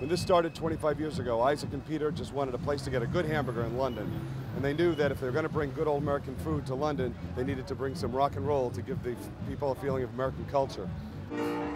And this started 25 years ago. Isaac and Peter just wanted a place to get a good hamburger in London. And they knew that if they were going to bring good old American food to London, they needed to bring some rock and roll to give the people a feeling of American culture.